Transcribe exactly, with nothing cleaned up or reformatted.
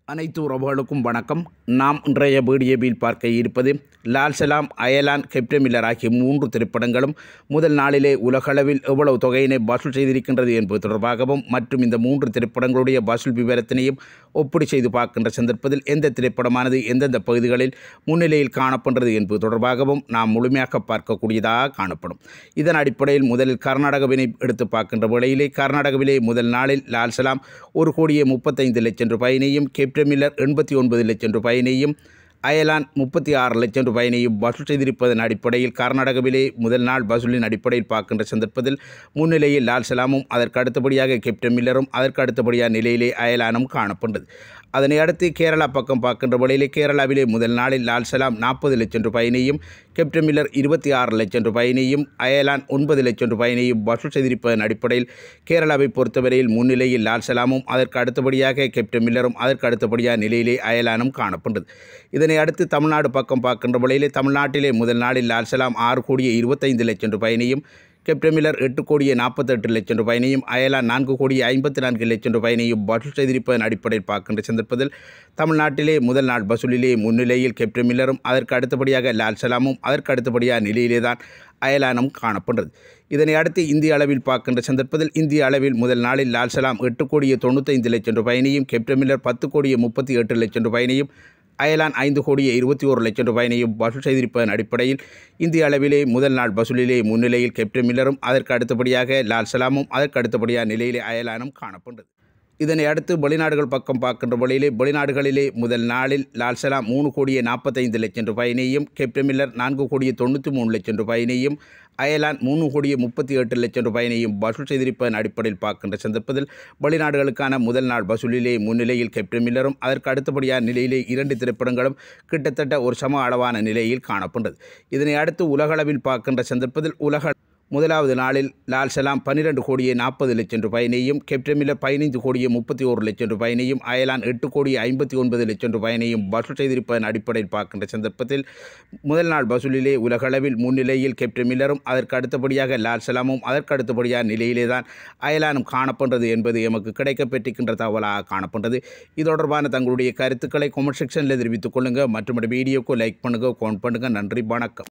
அனைத்து உறவுகளுக்கும் வணக்கம். நாம் இன்றைய வீடியோவில் பார்க்க இருப்பது லால் சலாம், அயலான், கேப்டன் மில்லர் ஆகிய மூன்று திரைப்படங்களும் முதல் நாளிலே உலகளவில் எவ்வளவு தொகையினை வசூல் செய்திருக்கின்றது என்பது தொடர்பாகவும் மற்றும் இந்த மூன்று திரைப்படங்களுடைய வசூல் விவரத்தினையும் ஒப்பீடு செய்து பார்க்கின்ற சந்தர்ப்பத்தில் எந்த திரைப்படமானது எந்தெந்த பகுதிகளில் முன்னிலையில் காணப்படுகிறது என்பது தொடர்பாகவும் நாம் முழுமையாக பார்க்கக்கூடியதாக காணப்படும். இதன் அடிப்படையில் முதலில் கர்நாடகாவினை எடுத்து பார்க்கின்ற வேளையிலே கர்நாடகாவிலே முதல் நாளில் லால் சலாம் ஒரு கோடியே முப்பத்தைந்து லட்சம் ரூபாயினையும், கேப்டன் மில்லர் எண்பத்தி ஒன்பது லட்சம் ரூபாயினையும், அயலான் முப்பத்தி ஆறு லட்சம் ரூபாயினையும் வசூல் செய்திருப்பதன் அடிப்படையில் கர்நாடகாவிலே முதல் நாள் வசூலின் அடிப்படையில் பார்க்கின்ற சந்தர்ப்பத்தில் முன்னிலையில் லால் சலாமும் அதற்கு அடுத்தபடியாக கேப்டன் மில்லரும் அதற்கு அடுத்தபடியாக நிலையிலே அயலானும் காணப்பட்டது. அதனை அடுத்து கேரளா பக்கம் பார்க்கின்ற வேளையிலே கேரளாவிலே முதல் நாளில் லால் சலாம் நாற்பது லட்சம் ரூபாயினையும், கேப்டன் மில்லர் இருபத்தி ஆறு லட்சம் ரூபாயினையும், அயலான் ஒன்பது லட்சம் ரூபாயினையும் வசூல் செய்திருப்பதன் அடிப்படையில் கேரளாவை பொறுத்தவரையில் முன்னிலையில் லால் சலாமும் அதற்கு அடுத்தபடியாக கேப்டன் மில்லரும் அதற்கு அடுத்தபடியாக நிலையிலே அயலானும் காணப்பட்டது. இதனை அடுத்து தமிழ்நாடு பக்கம் பார்க்கின்ற வேளையிலே தமிழ்நாட்டிலே முதல் நாளில் லால் சலாம் ஆறு கோடியே இருபத்தைந்து லட்சம் ரூபாயினையும், கேப்டன் மில்லர் எட்டு கோடியே நாற்பத்தெட்டு லட்சம் ரூபாயினையும், அயலான் நான்கு கோடியே ஐம்பத்தி நான்கு லட்சம் ரூபாயினையும் வசூல் செய்திருப்பதன் அடிப்படையில் பார்க்கின்ற சந்தர்ப்பத்தில் தமிழ்நாட்டிலே முதல் நாள் வசூலிலே முன்னிலையில் கேப்டன் மில்லரும் அதற்கு அடுத்தபடியாக லால் சலாமும் அதற்கு அடுத்தபடியாக நிலையிலே தான் அயலானும் காணப்படுறது. இதனை அடுத்து இந்திய அளவில் பார்க்கின்ற சந்தர்ப்பத்தில் இந்திய அளவில் முதல் நாளில் லால் சலாம் எட்டு கோடியே தொண்ணூத்தைந்து லட்சம் ரூபாயினையும், கேப்டன் மில்லர் பத்து கோடியே முப்பத்தி எட்டு லட்சம் ரூபாயினையும், அயலான் ஐந்து கோடியே இருபத்தி ஒரு லட்சம் ரூபாயினையும் வசூல் செய்திருப்பதன் அடிப்படையில் இந்திய அளவிலே முதல் நாள் வசூலிலே முன்னிலையில் கேப்டன் மில்லரும் அதற்கு அடுத்தபடியாக லால் சலாமும் அதற்கு அடுத்தபடியாக நிலையிலே அயலானும் காணப்பட்டது. இதனை அடுத்து வெளிநாடுகள் பக்கம் பார்க்கின்ற வழியிலே வெளிநாடுகளிலே முதல் நாளில் லால் சலாம் மூணு கோடியே நாற்பத்தைந்து லட்சம் ரூபாயினையும், கேப்டன் மில்லர் நான்கு கோடியே தொண்ணூற்றி மூணு லட்சம் ரூபாயினையும், அயலான் மூணு கோடியே முப்பத்தி எட்டு லட்சம் ரூபாயினையும் வசூல் செய்திருப்பதன் அடிப்படையில் பார்க்கின்ற சந்தர்ப்பத்தில் வெளிநாடுகளுக்கான முதல் நாள் வசூலிலே முன்னிலையில் கேப்டன் மில்லரும் அதற்கு அடுத்தபடியாக நிலையிலே இரண்டு திரைப்படங்களும் கிட்டத்தட்ட ஒரு சம அளவான நிலையில் காணப்பட்டது. இதனை அடுத்து உலகளவில் பார்க்கின்ற சந்தர்ப்பத்தில் உலக முதலாவது நாளில் லால் சலாம் பன்னிரெண்டு கோடியே நாற்பது லட்சம் ரூபாயினையும், கேப்டன் மில்லர் பதினைந்து கோடியே முப்பத்தி ஒரு லட்சம் ரூபாயினையும், அயலான் எட்டு கோடியே ஐம்பத்தி ஒன்பது லட்சம் ரூபாயினையும் வசூல் செய்திருப்பதன் அடிப்படையில் பார்க்கின்ற சந்தர்ப்பத்தில் முதல் நாள் வசூலிலே உலகளவில் முன்னிலையில் கேப்டன் மில்லரும் அதற்கு அடுத்தபடியாக லால் சலாமும் அதற்கு அடுத்தபடியாக நிலையிலே தான் அயலானும் காணப்படுறது என்பது எமக்கு கிடைக்கப்பெற்றிருக்கின்ற தகவலாக காணப்படுறது. இது தொடர்பான தங்களுடைய கருத்துக்களை கமெண்ட் செக்ஷனில் தெரிவித்துக் கொள்ளுங்கள். மற்றும் வீடியோக்கு லைக் பண்ணுங்கள், கமெண்ட் பண்ணுங்கள். நன்றி, வணக்கம்.